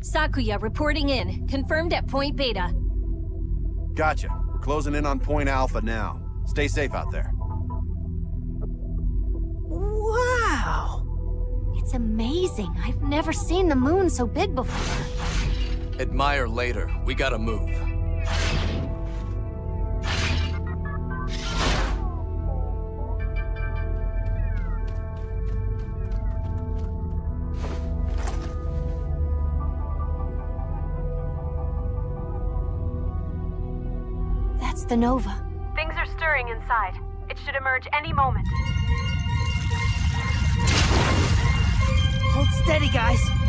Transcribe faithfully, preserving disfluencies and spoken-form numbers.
Sakuya reporting in. Confirmed at Point Beta. Gotcha. We're closing in on Point Alpha now. Stay safe out there. Wow! It's amazing. I've never seen the moon so big before. Admire later. We gotta move. That's the Nova. Things are stirring inside. It should emerge any moment. Hold steady, guys.